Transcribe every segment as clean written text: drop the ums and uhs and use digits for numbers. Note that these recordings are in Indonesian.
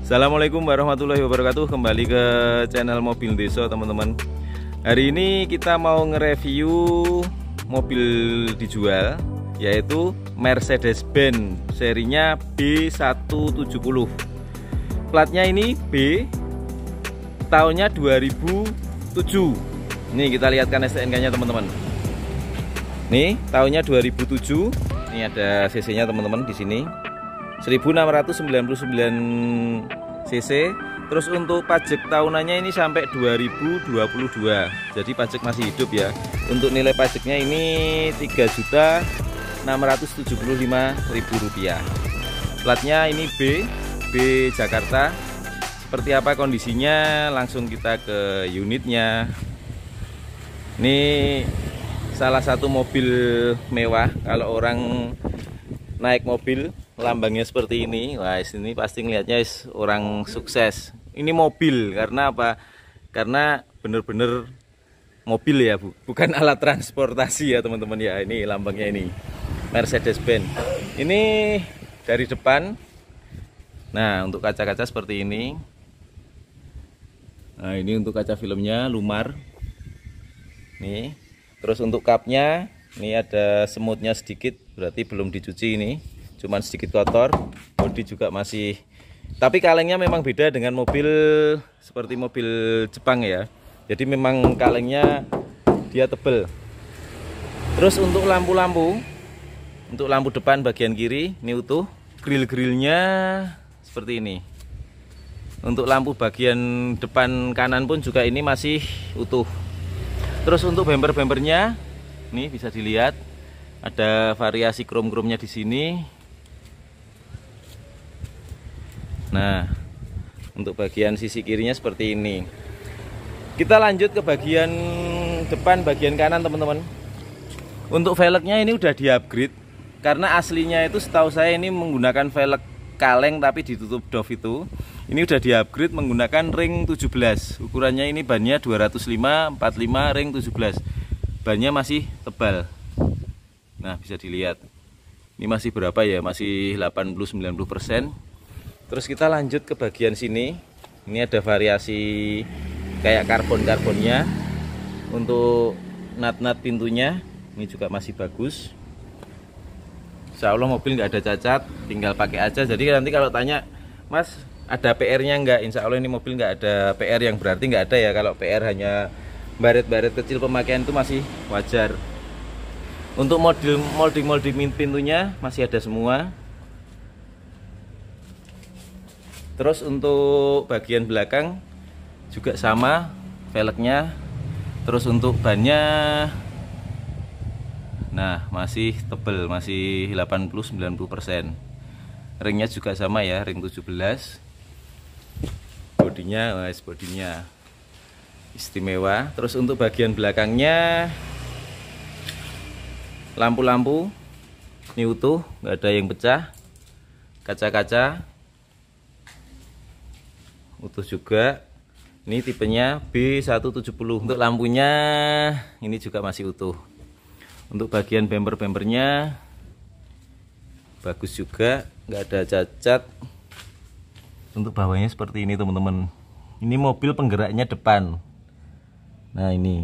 Assalamualaikum warahmatullahi wabarakatuh. Kembali ke channel Mobil Desa, teman-teman. Hari ini kita mau nge-review mobil dijual, yaitu Mercedes-Benz serinya B170. Platnya ini B, tahunnya 2007. Ini kita lihatkan STNK-nya, teman-teman. Nih, tahunnya 2007. Ini ada cc-nya, teman-teman, di sini. 1699 cc. Terus untuk pajak tahunannya ini sampai 2022. Jadi pajak masih hidup ya. Untuk nilai pajaknya ini Rp3.675.000. Platnya ini B Jakarta. Seperti apa kondisinya, langsung kita ke unitnya. Ini salah satu mobil mewah. Kalau orang naik mobil lambangnya seperti ini, wah ini pasti ngelihatnya orang sukses. Ini mobil karena apa? Karena bener-bener mobil ya, bukan alat transportasi ya, teman-teman ya. Ini lambangnya ini Mercedes-Benz. Ini dari depan. Nah, untuk kaca-kaca seperti ini. Nah, ini untuk kaca filmnya Lumar. Nih. Terus untuk kapnya, ini ada semutnya sedikit, berarti belum dicuci ini. Cuman sedikit kotor. Bodi juga masih, tapi kalengnya memang beda dengan mobil seperti mobil Jepang ya. Jadi memang kalengnya dia tebel. Terus untuk lampu-lampu, untuk lampu depan bagian kiri ini utuh. Grill-grillnya seperti ini. Untuk lampu bagian depan kanan pun juga ini masih utuh. Terus untuk bumper-bumpernya, nih bisa dilihat ada variasi krom-kromnya di sini. Nah, untuk bagian sisi kirinya seperti ini. Kita lanjut ke bagian depan, bagian kanan, teman-teman. Untuk velgnya ini udah di-upgrade, karena aslinya itu setahu saya ini menggunakan velg kaleng tapi ditutup doff itu. Ini udah di-upgrade menggunakan ring 17. Ukurannya ini bannya 205/45 ring 17. Bannya masih tebal. Nah, bisa dilihat. Ini masih berapa ya? Masih 80-90%. Terus kita lanjut ke bagian sini. Ini ada variasi kayak karbon-karbonnya. Untuk nat-nat pintunya ini juga masih bagus. Insya Allah mobil nggak ada cacat, tinggal pakai aja. Jadi nanti kalau tanya, Mas, ada PR-nya nggak? Insya Allah ini mobil nggak ada PR, yang berarti nggak ada ya. Kalau PR hanya baret-baret kecil pemakaian itu masih wajar. Untuk molding pintunya masih ada semua. Terus untuk bagian belakang juga sama velgnya. Terus untuk bannya, nah masih tebel, masih 80-90%. Ringnya juga sama ya, ring 17. Bodinya istimewa. Terus untuk bagian belakangnya, lampu-lampu ini utuh, nggak ada yang pecah. Kaca-kaca utuh juga. Ini tipenya B170. Untuk lampunya ini juga masih utuh. Untuk bagian bumper-bumpernya bagus juga, nggak ada cacat. Untuk bawahnya seperti ini, teman-teman. Ini mobil penggeraknya depan. Nah, ini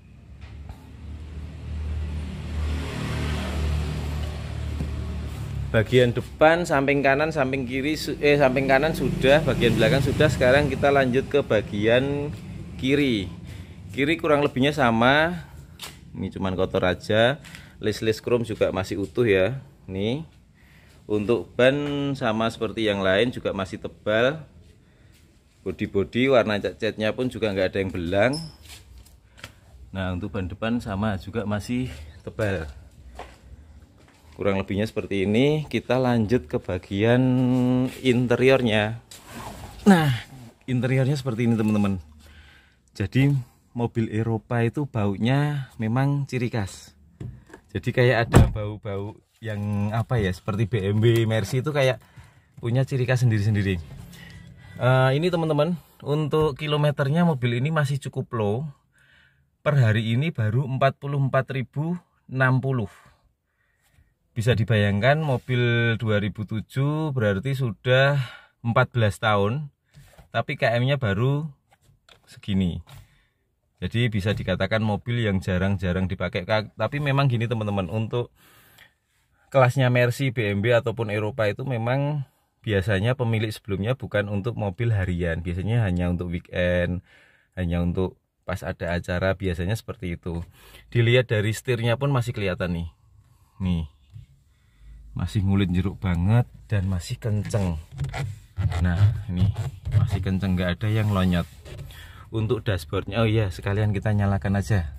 bagian depan, samping kanan, samping kiri, samping kanan sudah, bagian belakang sudah. Sekarang kita lanjut ke bagian kiri. Kiri kurang lebihnya sama. Ini cuman kotor aja. List chrome juga masih utuh ya. Nih. Untuk ban sama seperti yang lain, juga masih tebal. Bodi-bodi warna catnya pun juga nggak ada yang belang. Nah, untuk ban depan sama juga masih tebal. Kurang lebihnya seperti ini. Kita lanjut ke bagian interiornya. Nah, interiornya seperti ini, teman-teman. Jadi mobil Eropa itu baunya memang ciri khas. Jadi kayak ada bau-bau yang apa ya, seperti BMW, Mercy itu kayak punya ciri khas sendiri-sendiri. Ini, teman-teman, untuk kilometernya mobil ini masih cukup low. Per hari ini baru 44.060. Bisa dibayangkan mobil 2007 berarti sudah 14 tahun, tapi KM-nya baru segini. Jadi bisa dikatakan mobil yang jarang-jarang dipakai. Tapi memang gini teman-teman, untuk kelasnya Mercy, BMW ataupun Eropa itu memang biasanya pemilik sebelumnya bukan untuk mobil harian. Biasanya hanya untuk weekend, hanya untuk pas ada acara, biasanya seperti itu. Dilihat dari setirnya pun masih kelihatan nih. Nih. Masih ngulit jeruk banget dan masih kenceng. Nah, ini masih kenceng, nggak ada yang lonyot. Untuk dashboardnya, oh iya, sekalian kita nyalakan aja.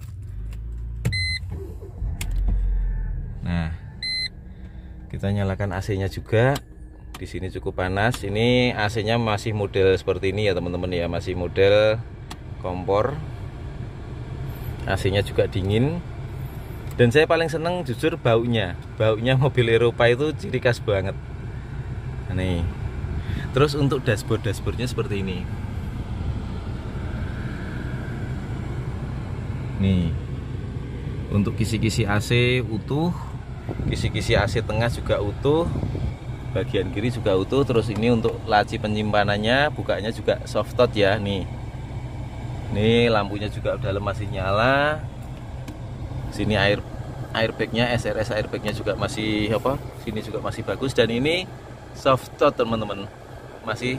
Nah, kita nyalakan AC-nya juga. Di sini cukup panas. Ini AC-nya masih model seperti ini ya teman-teman ya, masih model kompor. AC-nya juga dingin. Dan saya paling seneng jujur baunya. Baunya mobil Eropa itu ciri khas banget. Nih. Terus untuk dashboardnya seperti ini. Nih, untuk kisi-kisi AC utuh, kisi-kisi AC tengah juga utuh, bagian kiri juga utuh. Terus ini untuk laci penyimpanannya, bukanya juga soft touch ya. Nih lampunya juga udah masih nyala. Sini airbagnya, SRS airbagnya juga masih sini juga masih bagus. Dan ini soft touch teman-teman, masih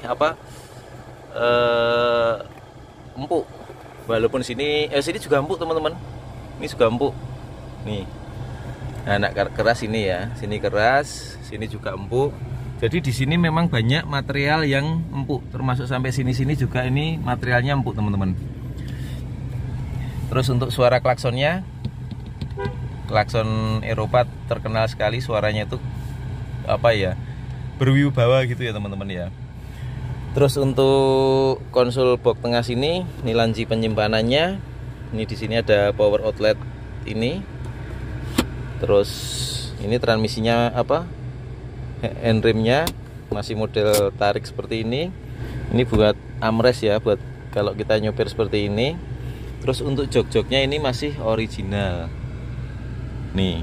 empuk. Walaupun sini juga empuk teman-teman. Ini juga empuk. Nih. Nah, anak keras ini ya. Sini keras, sini juga empuk. Jadi di sini memang banyak material yang empuk, termasuk sampai sini-sini juga ini materialnya empuk teman-teman. Terus untuk suara klaksonnya, klakson Eropa terkenal sekali suaranya itu berwibawa gitu ya teman-teman ya. Terus untuk konsol box tengah sini, ini laci penyimpanannya. Ini di sini ada power outlet ini. Terus ini transmisinya handrimnya masih model tarik seperti ini. Ini buat armrest ya, buat kalau kita nyopir seperti ini. Terus untuk jok-joknya ini masih original. Nih.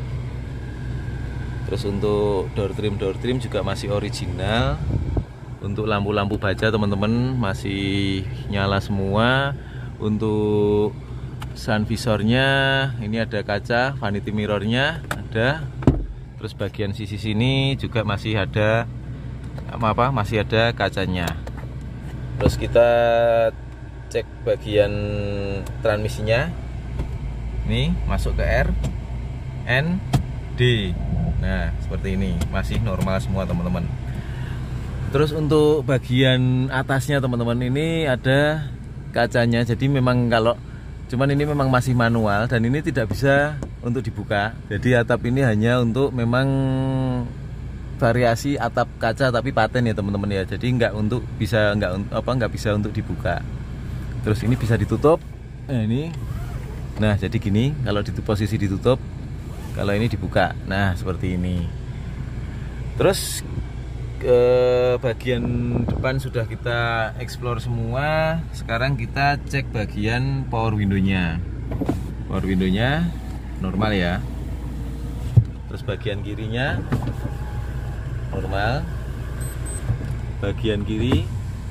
Terus untuk door trim juga masih original. Untuk lampu-lampu baja teman-teman masih nyala semua. Untuk sun visornya ini ada kaca, vanity mirrornya ada. Terus bagian sisi sini juga masih ada masih ada kacanya. Terus kita cek bagian transmisinya. Ini masuk ke R, N, D. Nah seperti ini, masih normal semua teman-teman. Terus untuk bagian atasnya teman-teman ini ada kacanya. Jadi memang cuman ini memang masih manual dan ini tidak bisa untuk dibuka. Jadi atap ini hanya untuk memang variasi atap kaca tapi paten ya teman-teman ya. Jadi nggak bisa untuk dibuka. Terus ini bisa ditutup. Nah jadi gini, kalau di posisi ditutup, kalau ini dibuka. Nah seperti ini. Terus bagian depan sudah kita explore semua. Sekarang kita cek bagian power window-nya. Power window-nya normal ya. Terus bagian kirinya normal. Bagian kiri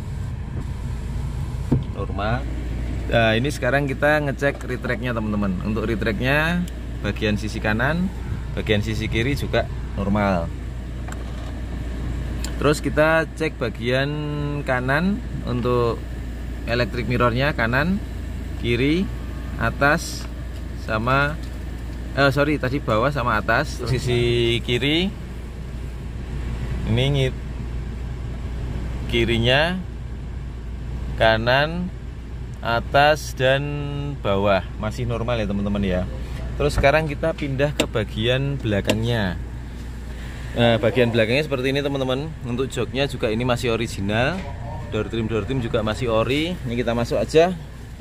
normal. Nah, ini sekarang kita ngecek retract-nya teman-teman. Untuk retract-nya bagian sisi kanan, bagian sisi kiri juga normal. Terus kita cek bagian kanan untuk electric mirrornya, kanan, kiri, atas, sama tadi bawah sama atas. Sisi kiri ini kirinya, kanan, atas, dan bawah masih normal ya teman-teman ya. Terus sekarang kita pindah ke bagian belakangnya. Nah, bagian belakangnya seperti ini teman-teman. Untuk joknya juga ini masih original. Door trim juga masih ori. Ini kita masuk aja.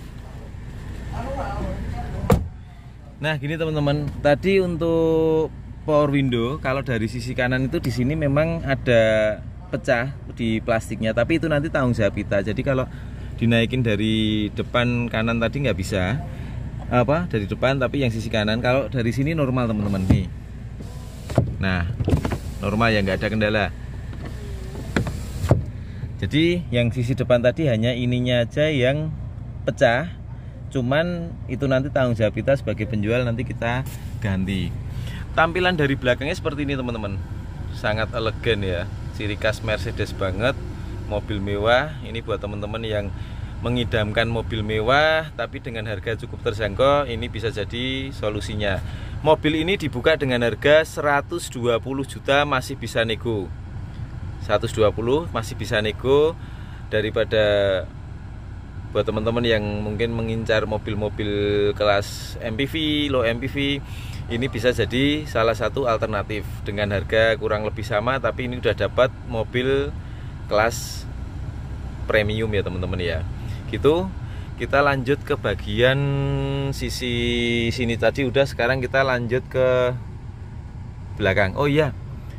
Nah gini teman-teman, tadi untuk power window, kalau dari sisi kanan itu di sini memang ada pecah di plastiknya, tapi itu nanti tanggung jawab kita. Jadi kalau dinaikin dari depan kanan tadi nggak bisa dari depan, tapi yang sisi kanan. Kalau dari sini normal teman-teman nih. Nah normal ya, nggak ada kendala. Jadi yang sisi depan tadi hanya ininya aja yang pecah, cuman itu nanti tanggung jawab kita sebagai penjual, nanti kita ganti. Tampilan dari belakangnya seperti ini teman-teman, sangat elegan ya, ciri khas Mercedes banget, mobil mewah. Ini buat teman-teman yang mengidamkan mobil mewah tapi dengan harga cukup terjangkau, ini bisa jadi solusinya. Mobil ini dibuka dengan harga 120 juta, masih bisa nego. 120 masih bisa nego. Daripada buat teman-teman yang mungkin mengincar mobil-mobil kelas MPV, low MPV, ini bisa jadi salah satu alternatif dengan harga kurang lebih sama, tapi ini udah dapat mobil kelas premium ya teman-teman ya. Gitu. Kita lanjut ke bagian sisi sini tadi udah, sekarang kita lanjut ke belakang. Oh iya,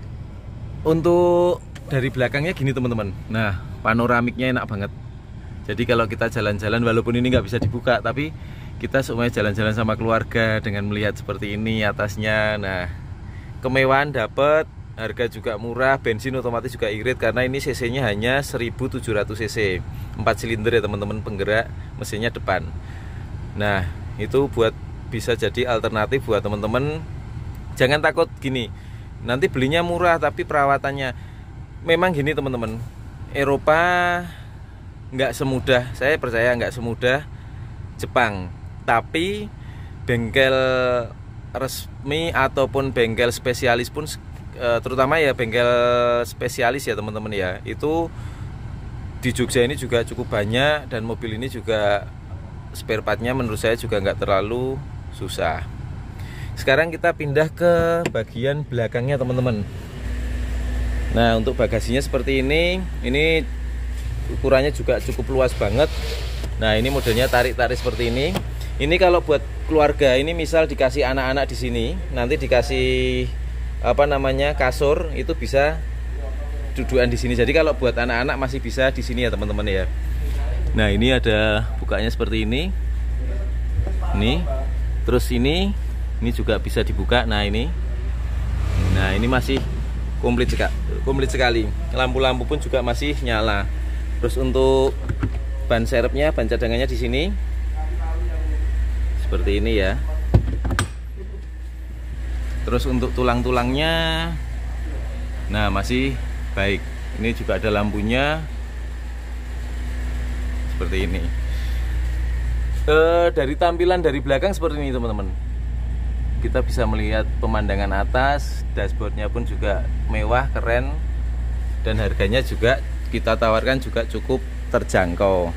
untuk dari belakangnya gini teman-teman. Nah, panoramiknya enak banget. Jadi kalau kita jalan-jalan, walaupun ini nggak bisa dibuka, tapi kita semuanya jalan-jalan sama keluarga dengan melihat seperti ini atasnya. Nah, kemewahan dapat, harga juga murah, bensin otomatis juga irit karena ini cc-nya hanya 1700 cc, 4 silinder ya teman-teman, penggerak mesinnya depan. Nah, itu buat bisa jadi alternatif buat teman-teman. Jangan takut gini, nanti belinya murah tapi perawatannya, memang gini teman-teman, Eropa nggak semudah, saya percaya nggak semudah Jepang. Tapi bengkel resmi ataupun bengkel spesialis pun, terutama ya bengkel spesialis ya teman-teman ya, itu di Jogja ini juga cukup banyak, dan mobil ini juga spare partnya menurut saya juga nggak terlalu susah. Sekarang kita pindah ke bagian belakangnya teman-teman. Nah, untuk bagasinya seperti ini ukurannya juga cukup luas banget. Nah, ini modelnya tarik-tarik seperti ini. Ini kalau buat keluarga, ini misal dikasih anak-anak di sini, nanti dikasih apa namanya, kasur, itu bisa dudukan di sini. Jadi kalau buat anak-anak masih bisa di sini ya teman-teman ya. Nah, ini ada bukanya seperti ini. Terus ini juga bisa dibuka. Nah, ini masih komplit sekali. Lampu-lampu pun juga masih nyala. Terus untuk ban serepnya, ban cadangannya di sini seperti ini ya. Terus untuk tulang-tulangnya, nah masih baik. Ini juga ada lampunya seperti ini. Dari tampilan dari belakang seperti ini teman-teman. Kita bisa melihat pemandangan atas, dashboardnya pun juga mewah, keren, dan harganya juga kita tawarkan juga cukup terjangkau.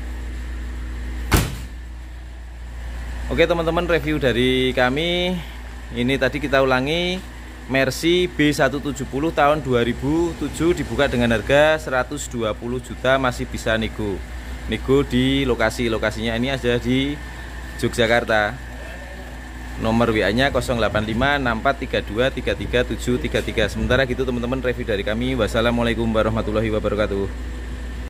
Oke teman-teman, review dari kami ini tadi kita ulangi, Mercy B170 tahun 2007 dibuka dengan harga 120 juta, masih bisa nego di lokasinya ini ada di Yogyakarta. Nomor WA-nya 085643233733. Sementara gitu teman-teman, review dari kami. Wassalamualaikum warahmatullahi wabarakatuh.